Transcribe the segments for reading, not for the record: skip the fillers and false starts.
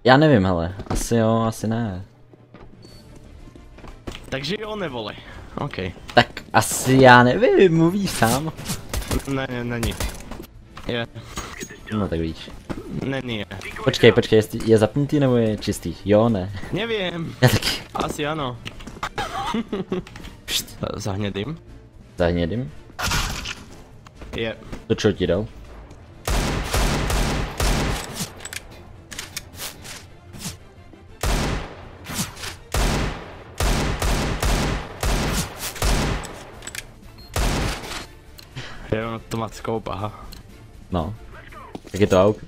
Já nevím, hele. Asi jo, asi ne. Takže jo, nevole. OK. Tak asi já nevím, mluvíš sám. Ne, není. Je. No tak víš. Není je. Počkej, je zapnutý nebo je čistý? Jo, ne. Nevím. Já taky. Asi ano. Zahnědým. Zahnědím? Je. To čo ti dal? Jo, to má skoup, aha. No. Tak je to auk?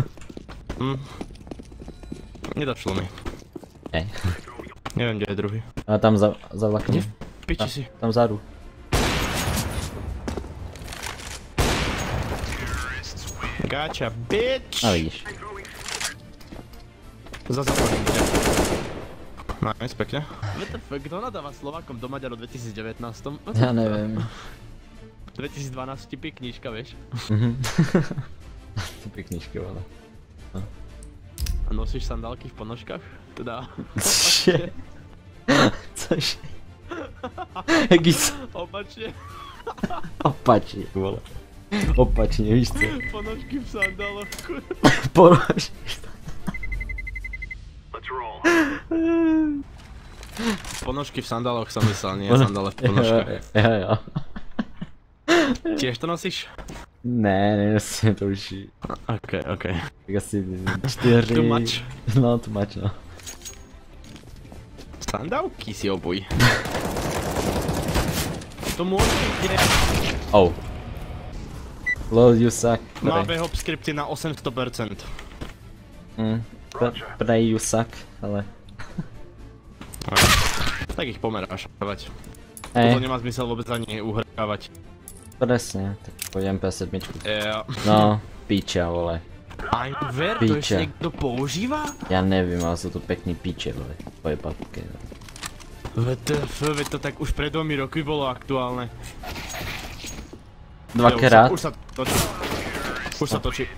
Nedošlo mi. Ne. Nevím, kde je druhý. A tam za vlakem. Piči si. Tam vzadu. Gotcha, bitch! A vidíš. Za západem. Nice, pekne. WTF, kto nadáva Slovákom do Maďaru 2019? Já nevím. 2012 tipy knížka, vieš? To pěkníčky, ale. A nosíš sandálky v ponožkách? Teda... Cože? Cože? Jaký Opačne. Opačně, vole. Opačně, víš co? Ponožky v sandáloch, kurva. Polož. Ponožky v sandáloch som myslel, nie sandále v ponožkách. Jo. Tiež to nosíš? Ne, nenosím to už. OK. Tak asi 4. Too much. No, too much, no. Sandálky si obuj. To môže kde? Oh. Lol, you suck. Má behop skripty na 800%. Prej you suck, ale... Tak ich pomeráš, havať. Hej. To nemá zmysel vôbec ani uhrávať. Presne, tak pôjdem P7. Jo. No, píča, vole. Aj ver, to Píče. ešte niekto používa? Já nevím, ale jsou to pěkný píče, vole. Tvoje papky. VTF, veď to tak už pred 2 roky bolo aktuálne. Dvakrát? Už sa točí. Už sa točí.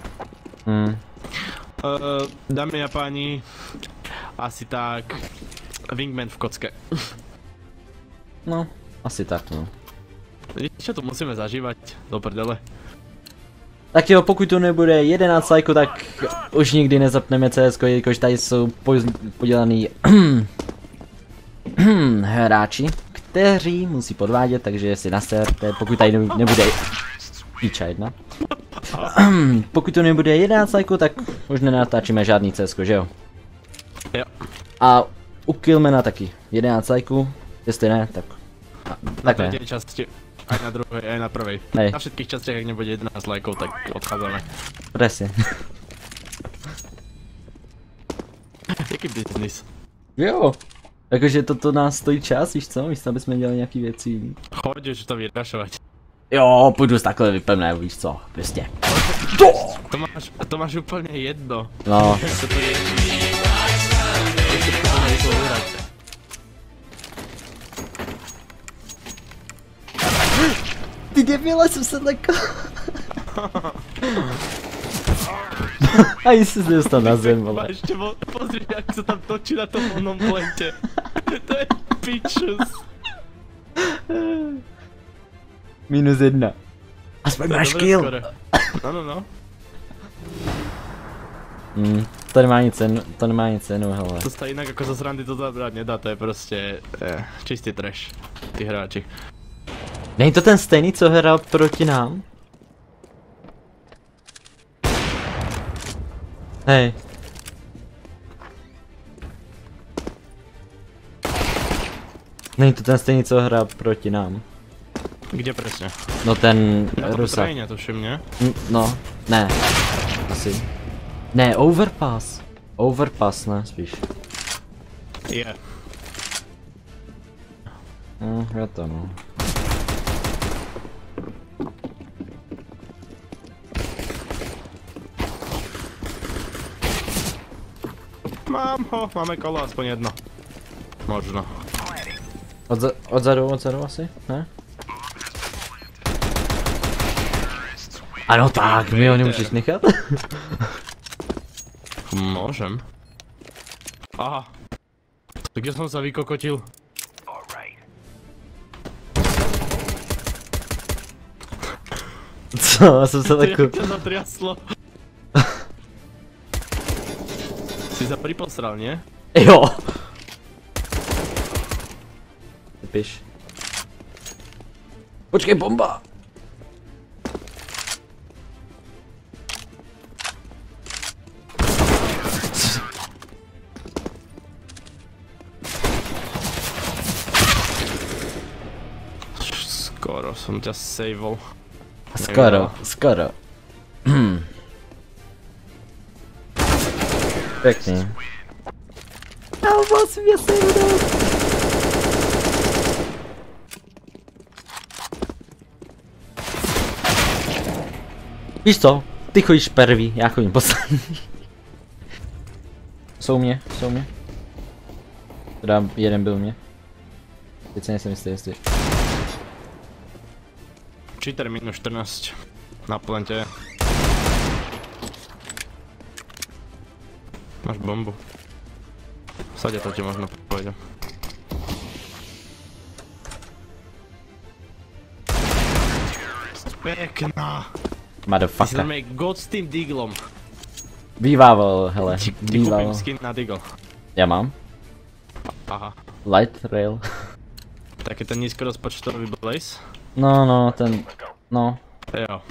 Dámy a páni, asi tak Wingman v kocke. No, asi tak, no. Čo tu musíme zažívať? Do prdele. Tak jo, pokud to nebude 11 lajků, tak už nikdy nezapneme CSko, jelikož tady jsou podělaný hráči, kteří musí podvádět, takže si naserte, pokud tady nebude píča jedna. Pokud to nebude 11 lajků, tak už nenatáčíme žádný CSko, že jo? Jo. A u Killmana taky 11 lajků, jestli ne, tak Na ne. tretej časti, aj na druhej, aj na prvej. Hej. Na všetkých častiach, ak nebude 11 lajkov, tak odchádzame. Presne. Jaký biznis? Jo. Jakože toto nás stojí čas, víš co? Místo, aby jsme dělali nějaký věci. Choď už to vyrašovať. Jo, půjdu s takhle vypevné, víš co? Prostě. To máš úplne jedno. No. To je... Ty debile, jsem se lekal. A jsi se dostal na zem, vole. Ešte pozri, jak sa tam točí na tom onom plente. To je pičus. -1. Aspoň máš kill. No. To nemá nic cenu, hele. To sa inak ako zo srandy to zabrať nedá, to je proste čistý trash, tí hráči. Není to ten stejný, co hrál proti nám? Hej. Není to ten stejný, co hrál proti nám? Kde presne? No ten Na tom Rusak. trajne, tuším, nie? No, ne. Asi. Ne, Overpass. Overpass, ne, spíš. Je. Je to no. Mám ho, máme kolo, aspoň jedno. Možno. Odzadu asi, ne? Ano tak, my ho nemůžeš nechat? Môžem. Aha. Tak kde som sa vykokotil? Co? Já jsem se tak... Jak ťa zatriaslo? Si sa priposral, nie? Jo. Piš. Počkej, bomba! Skoro som ťa saveol. Skoro. Pěkně. Ale musím mě sejmout. Víš co? Ty chodíš prvý, já chodím poslední. Jsou mě. Teda jeden byl mě. Teď se nejsem jistý, jestli... Cheater minus 14. Na plente. Máš bombu. Sadě to ti možno pôjde. Pekná. Ty si Motherfucker. tam je god s tým diglom. Bývával, hele. Ti Bývával. kúpim skin na digl. Já mám. Aha. Light rail. Tak je ten nízkorozpočtový Blaze? No, ten... No. Jo.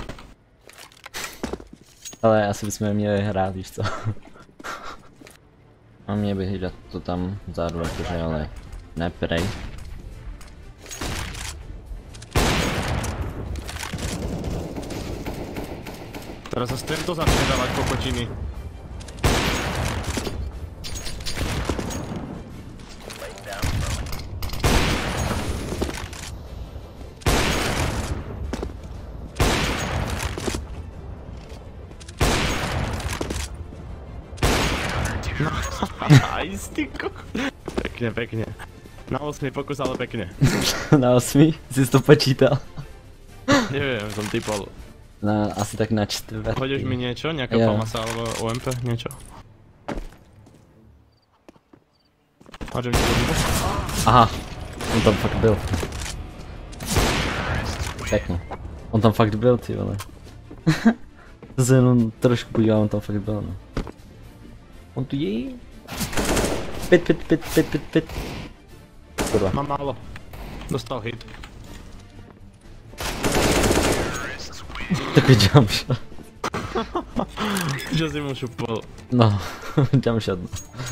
Ale asi bychom měli hrát, víš co. A mě by dát to tam vzadu, jakože, ale ne prej. Teraz sa tento začne dávať kokotiny. Nice, ty koko. Pekne. Na 8 pokus, ale pekne. Na 8? Jsi to počítal? Neviem, som typol. Asi tak na 4. Hodíš mi niečo? Nejaká famasa alebo OMP? Niečo? Hodím ti bombu. Aha, on tam fakt byl. Pěkně. On tam fakt byl, ty vole. To se jenom trošku podíval, on tam fakt byl, no. On tu je. Pit. Kurva. Mám málo. Dostal hit. Takový jump shot. Že si mu šupol. No, jump shot.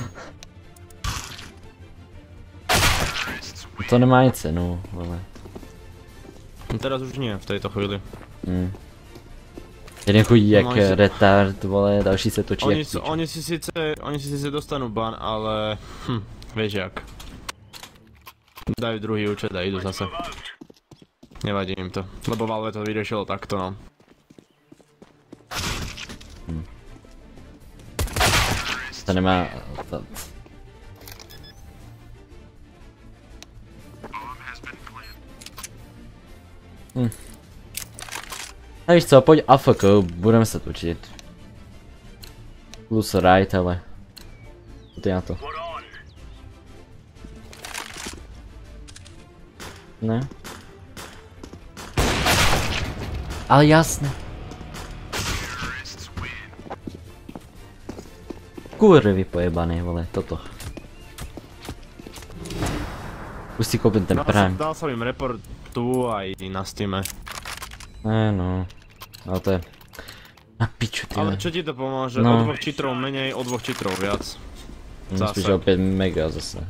To nemá nic cenu, vole. No teraz už nie, v tejto chvíli. Jeden chodí jak No, retard, vole, další se točí jak píč. Oni si sice dostanú ban, ale vieš jak. Dajú druhý účet a idú zase. Nevadí im to, lebo Valve to vyriešilo takto, no. To nemá... A víš co, pojď AFK, budeme se točit. Plus right, ale... Co ty na to? Ne? Ale jasne. Kurvy pojebaný, vole, toto. Už si koupím ten Prime. Dal som im report tu aj na Steame. Ne no. Ale to je... Na piču, ty. Ale čo ti to pomôže? No. O 2 cheaterov menej, o 2 cheaterov viac. Spíš o 5 mega zase.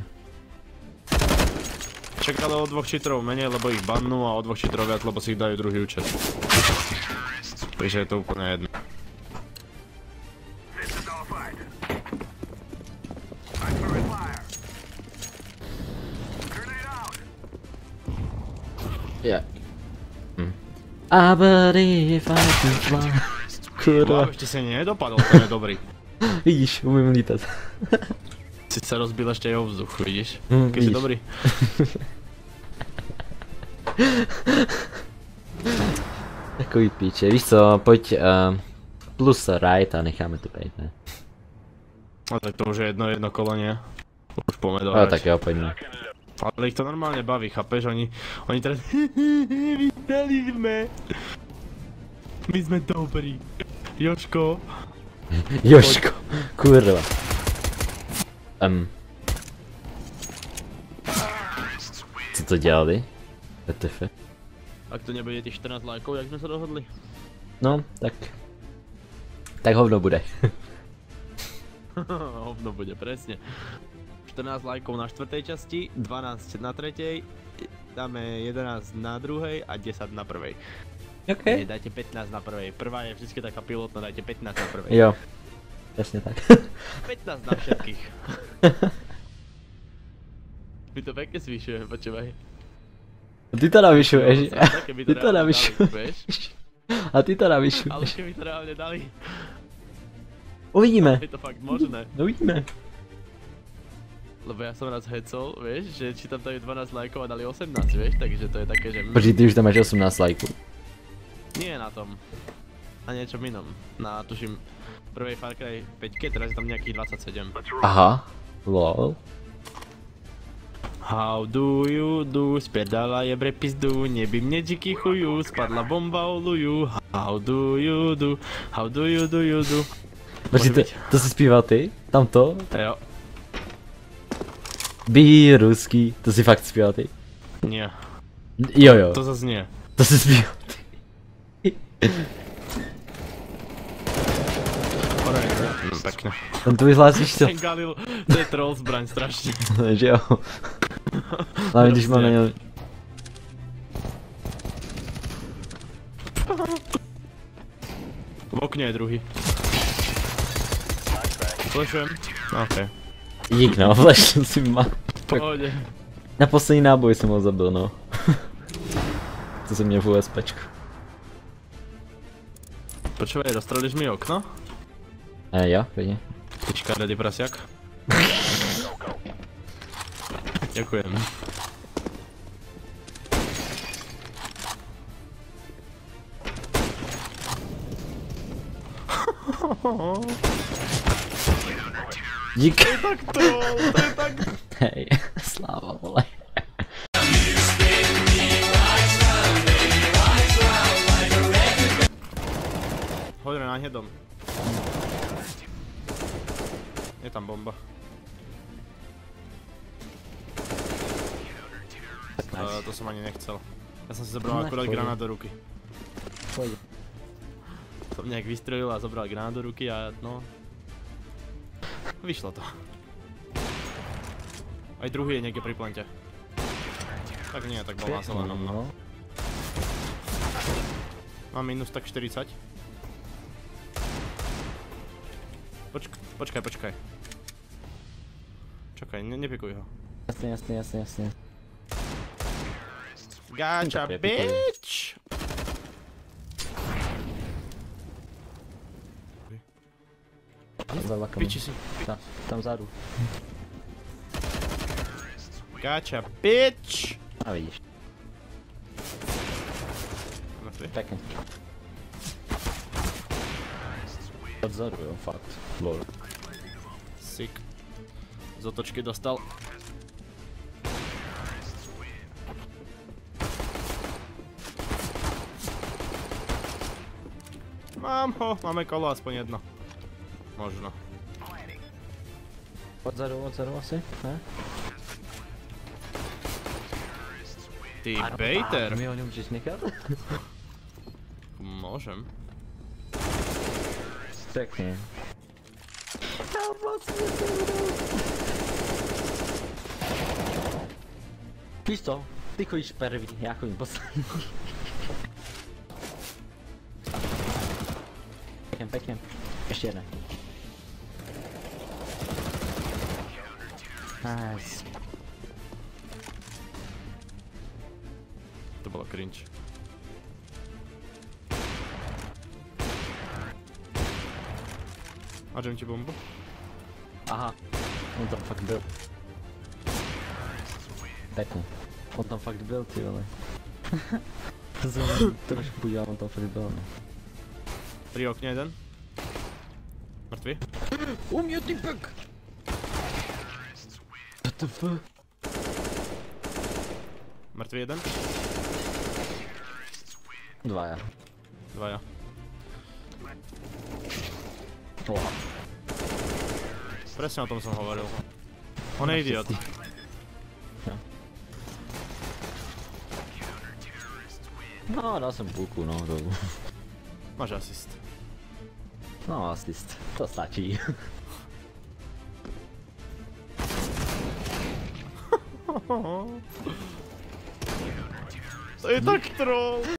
Čak ale o 2 cheaterov menej, lebo ich bannú a o 2 cheaterov viac, lebo si ich dajú druhý účet. Takže je to úplne jedno. Yeah. I believe I can fly. Kurva. Wow, ešte si nedopadol, to je dobrý. Vidíš, umím lítat. Si sa rozbil ešte aj o vzduch, vidíš? Keď si dobrý. Takový píče, víš co, pojď plus right a necháme to bejt, ne? No tak to už je jedno kolo, nie? Už poďme No dohrať. tak jo, pojďme. Ale ich to normálne baví, chápeš? Oni teraz vyhrali sme. My sme dobrí. Jožko. Jožko, kurva. Co to dělali? WTF? Ak to nebude tých 14 lajkov, jak sme sa dohodli? No, tak... Tak hovno bude. Hovno bude, presne. 14 lajkov na 4. časti, 12 na 3. Dáme 11 na 2. a 10 na 1. OK. Nie, dajte 15 na 1. Prvá je vždycky taká pilotná, dajte 15 na 1. Jo. Jasně tak. 15 na všetkých. My to pekne zvýšujeme, počúvaj. Ty to navyšuješ. Keby Ty to reálne navyšuješ. dali, vieš? A ty to Ale navyšuješ. keby to reálne dali, Uvidíme. je to fakt možné. Uvidíme. Lebo ja som raz hecol, vieš, že či tam dajú 12 lajkov a dali 18, vieš, takže to je také, že... Počkej, ty už tam máš 18 lajků. Nie na tom. Na niečom inom. Na, tuším, prvej Far Cry 5, teraz je tam nejakých 27. Aha. Lol. How do you do? Spierdala je bre pizdu, neby mne díky chuju, spadla bomba oluju. How do you do? How do you do you do? Počkej, to si zpíval ty? Tamto? Jo. Bí ruský. To si fakt zpíval ty? Nie. Jo. To zase nie. To si zpíval ty. Pekne. Tam to vyhlásíš to? Ten Galil, to je troll zbraň strašne. Že jo. Hlavně když mám na něm... V okne je druhý. Flešujem? OK. Dík no, flashnu si ma. Pohode. Na poslední náboj jsem ho zabil no. To jsem měl v USPčku. Počúvaj, rozstrelíš mi okno? Jo, klidně. Tyčka, ready prasiak? Ďakujem. Dík. Tak troll, to je tak... Hej, sláva vole. Hodíme na hnedom. Je tam bomba. To som ani nechcel. Ja som si zobral akurát granát do ruky. Som nejak vystrelil a zobral granát do ruky a no... Vyšlo to. Aj druhý je niekde pri plante. Tak nie, tak bol na zelenom, no. Mám minus tak 40. Počkaj. Čakaj, nepikuj ho. Jasně. Gotcha, bitch! Za vlakami. Piči si. Tam vzadu. Gotcha, bitch! A vidíš. Pěkně. Odzadu jo, fakt. Lol. Sick. Z otočky dostal. Mám ho, máme kolo aspoň jedno. Možno. Odzadu asi, ne? Ty bejter. My ho nemůžeš nechat? Môžem. Pěkně. Víš co? Ty chodíš první, já chodím poslední. Pěkně. Ještě jedna. Nice. To bolo cringe. Hážem ti bombu? Aha. On tam fakt byl. Pěkně. On tam fakt byl, ty vole. Trošku podíval, on tam fakt byl, ne? Pri okne jeden. Mrtvý? U mě typek! the fuck? Mrtvý jeden? Dvaja. Dvaja. Oha. Presne o tom som hovoril. On je idiot. No, dal jsem půlku, no, dolů. Máš asist. No, asist. To stačí. To je tak troll.